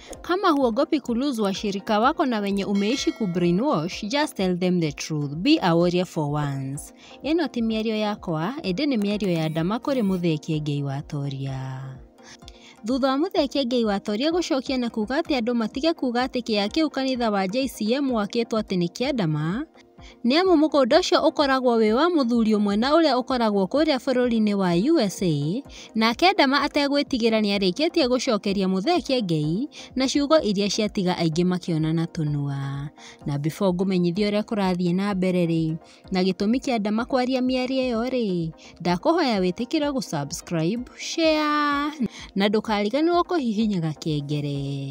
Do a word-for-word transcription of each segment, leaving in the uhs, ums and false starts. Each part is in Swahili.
Kama huogopi kulose washirika wako na wenye umeishi kubrainwash, just tell them the truth. Be a warrior for once. Eno ti mĩario yakwa, ĩndĩ nĩ mĩario ya ndama kũrĩ Mũthee Ngei wa Toria. Thutha wa Mũthee Ngei wa Toria gũcokia na kuga atĩ andũ matige kuga atĩ kĩaya kĩu kanitha wa J C M wakĩtwo atĩ nĩ kĩa ndama, nĩamu mũgũnda ũcio ũkoragwo wĩ wa mũthuri ũmwe na ũrĩa ũkoragwo kũrĩa bũrũri-inĩ wa U S A, nake ndama ategwĩtigĩra nĩarĩkĩtie gũcokeria Mũthee Ngei na ciugo iria ciatiga aingĩ makĩona na tũnua. Na before ngũmenyithia ũrĩa kũrathiĩ na mbere rĩ, na gĩtũmi kĩa ndama kwaria mĩario ĩyo rĩ, ndakũhoya wĩtĩkĩre gũsubscribe, share na ndũkariganĩrwo kũhihinya gakengere.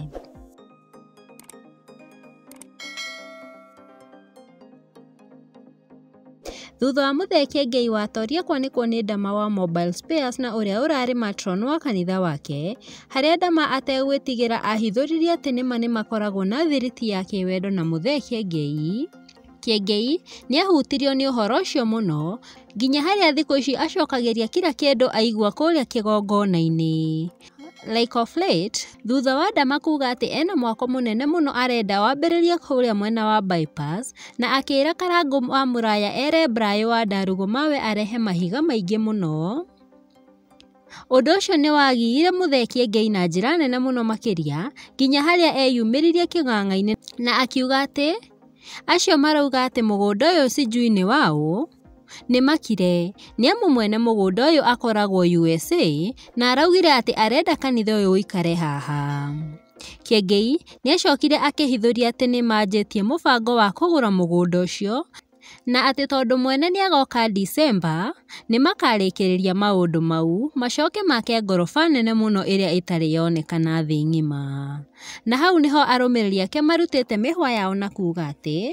Thutha wa Mũthee Ngei wa Toria kwanĩkwo nĩ ndama wa Mobile Spares na ũrĩa ũrarĩ matron wa kanitha wake, harĩa ndama ategwĩtigĩra ahithũririe atĩ nĩma nĩmakoragwo na thiriti ya kĩwendo na Mũthee Ngei. Kĩengei nĩahutirio nĩ ũhoro ũcio mũno, nginya harĩa thikũ ici acokagĩria kila kĩndũ aigua kũrĩa kĩgongona-inĩ. Like of late, thutha wa ndama kuga atĩ ena mwako mũnene mũno arenda wambĩrĩrie kũrĩa mwena wa bypass, na akĩĩra Karangũ wa Mũraya ere Brayo wa Ndarugu mawe arehe mahiga maingĩ mũno. Ũndũ ũcio nĩ wagiire Mũthee Ngei na njĩra nene mũno makĩria, nginya harĩa eyumĩririe kĩng'ang'a-inĩ na akiuga atĩ acio marauga atĩ mũgũnda ũyũ sijui nĩ wao nĩ makire, nĩamu mwene mũgũnda ũyũ akoragwo U S A na araugire atĩ arenda kanitha ũyũ ũikare haha. Kĩengei nĩacokire akĩhithũria atĩ nĩmanjĩtie mũbango wa kũgũra mũgũnda ũcio, na atĩ tondũ mwene nĩagoka December nĩmakarĩkĩrĩria maũndũ mau, macoke make ngoroba nene mũno ĩrĩa ĩtarĩ yonekana thĩ ng'ima. Na hau nĩho arũmĩrĩri ake marutĩte mĩhwa yao na kuga atĩ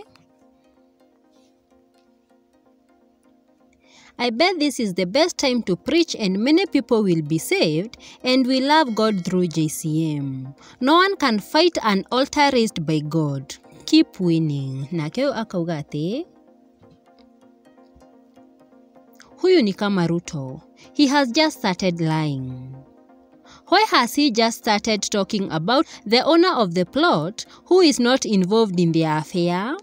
I bet this is the best time to preach and many people will be saved and we love God through J C M. No one can fight an altar raised by God. Keep winning. Na keo akauga atĩ huyu ni kama Ruto. He has just started lying. Why has he just started talking about the owner of the plot who is not involved in the affair?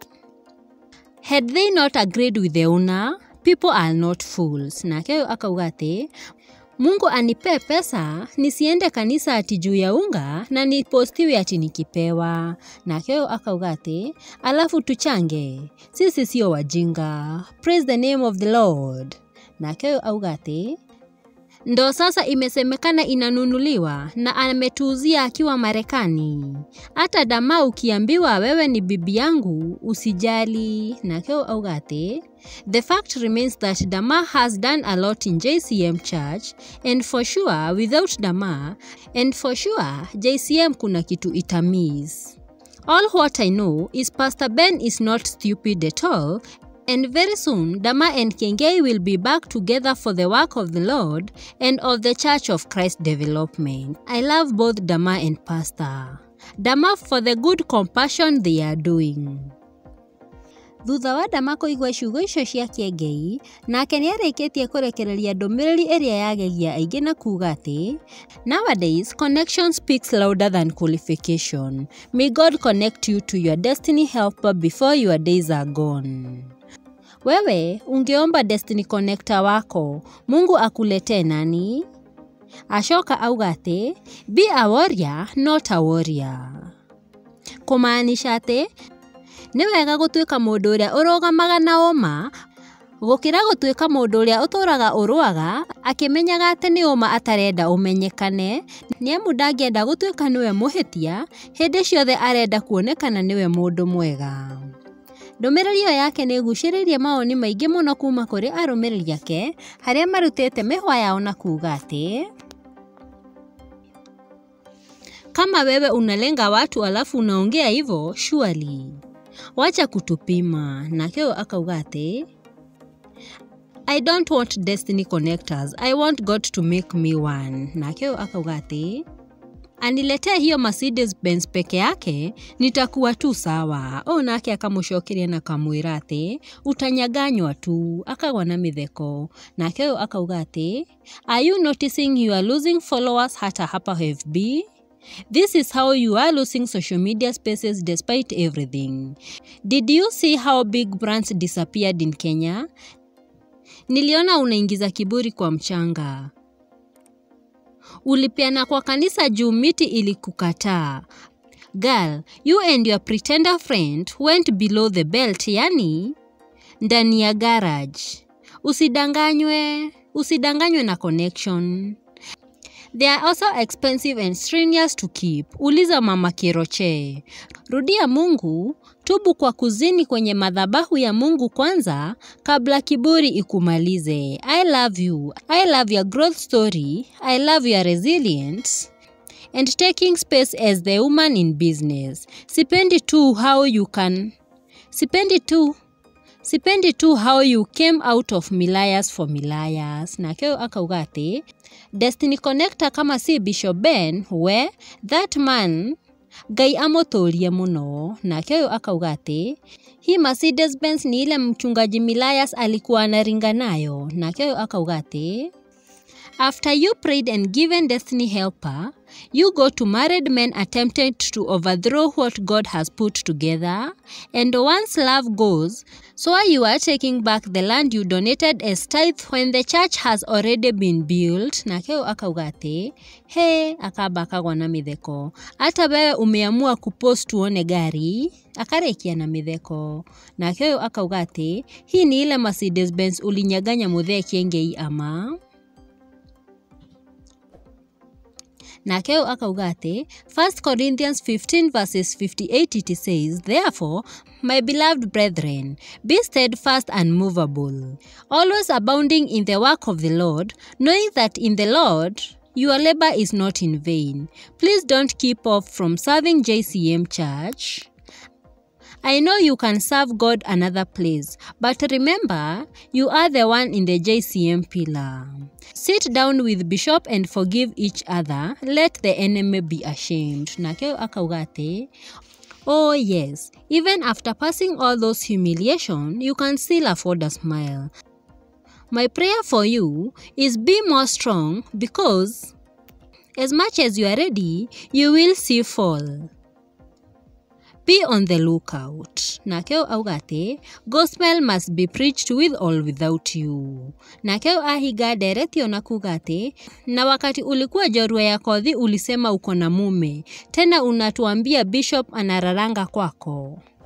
Had they not agreed with the owner, people are not fools. Na keo akauga atĩ Mungu anipe pesa nisiende kanisa ati juu ya unga na nipostiwe ati nikipewa. Na keo akauga atĩ alafu tuchange, sisi sio wajinga. Praise the name of the Lord. Na keo auga atĩ ndo sasa imesemekana inanunuliwa na ametuuzia akiwa Marekani. Hata dama ukiambiwa wewe ni bibi yangu usijali. Na keo auga atĩ the fact remains that Dama has done a lot in J C M Church, and for sure without Dama, and for sure J C M kuna kitu itamiss. All what I know is Pastor Ben is not stupid at all, and very soon Dama and Kengei will be back together for the work of the Lord and of the Church of Christ development. I love both Dama and Pastor Dama for the good compassion they are doing. Thutha wa Dama kũigua ciugo icio cia Kĩengei, nake nĩarĩkĩtie kũrekereria ndũmĩrĩri ĩrĩa yagegia aingĩ na kuga atĩ nowadays connection speaks louder than qualification. May God connect you to your destiny helper before your days are gone. Wewe ungeomba destiny connector wako, Mungu akuletee nani? Ashoka auga atĩ be a warrior not a warrior. Kumaanisha atĩ nĩ wega gũtuĩka mũndũ ũrĩa ũrũgamaga na ũma gũkĩra gũtuĩka mũndũ ũrĩa ũtũraga ũrũaga akĩmenyaga atĩ nĩ ũma atarenda ũmenyekane, nĩamu ndangĩenda gũtuĩka nĩwe mũhĩtia, hĩndĩ ciothe arenda kuonekana nĩwe mũndũ mwega. Ndũmĩrĩri ĩyo yake nĩĩgucĩrĩirie maoni maingĩ mũno kuma kũrĩ arũmĩrĩri ake, harĩa marutĩte mĩhwa yao na kuga atĩ kama wewe unalenga watu alafu unaongea hivyo, surely wacha kutupima. Na keo akauga atĩ I don't want destiny connectors, I want God to make me one. Na keo akauga atĩ aniletee hiyo Mercedes Benz peke yake nitakuwa tu sawa. O nake akamũcokeria na kamwĩra atĩ utanyaganywa tu, akagwa na mĩtheko. Na keo akauga atĩ are you noticing you are losing followers hata hapa F B? This is how you are losing social media spaces despite everything. Did you see how big brands disappeared in Kenya? Niliona unaingiza kiburi kwa mchanga. Ulipiana kwa kanisa juu miti ilikukataa. Girl, you and your pretender friend went below the belt, yani ndani ya garage. Usidanganywe, usidanganywe na connection. They are also expensive and strenuous to keep. Uliza mama Kiroche. Rudia Mungu, tubu kwa kuzini kwenye madhabahu ya Mungu kwanza kabla kiburi ikumalize. I love you. I love your growth story. I love your resilience and taking space as the woman in business. Sipendi tu how you can. Sipendi tu. Sipendi tu how you came out of Milayas for Milayas. Na keo akaugate. Destiny Connector kama si Bishop Ben, we, that man, gai amotoria muno. Na keo akaugate. Hii Mercedes Benz ni ile mchungaji Milayas alikuwa anaringa nayo. Na keo akaugate. After you prayed and given destiny helper, you go to married men attempted to overthrow what God has put together. And once love goes, so you are taking back the land you donated as tithe when the church has already been built. Na keo akaugate, he, akaba akagwa na mitheko. Ata wewe umeamua kupost tuone gari, akarekia na mitheko. Na keo akaugate, hii ni ile Mercedes Benz ulinyaganya Muthee Kiengei ama? Na keo akaugate, First Corinthians fifteen verses fifty-eight it says, therefore, my beloved brethren, be steadfast and unmovable, always abounding in the work of the Lord, knowing that in the Lord your labor is not in vain. Please don't keep off from serving J C M Church. I know you can serve God another place, but remember, you are the one in the J C M pillar. Sit down with Bishop and forgive each other. Let the enemy be ashamed. Na keo akaugate. Oh yes, even after passing all those humiliation, you can still afford a smile. My prayer for you is be more strong, because as much as you are ready, you will see fall. Be on the lookout. Na keo augate, gospel must be preached with or without you. Na keo ahiga deretio na kugate, na wakati ulikuwa jorua ya kodhi ulisema uko na mume. Tena unatuambia Bishop anararanga kwako.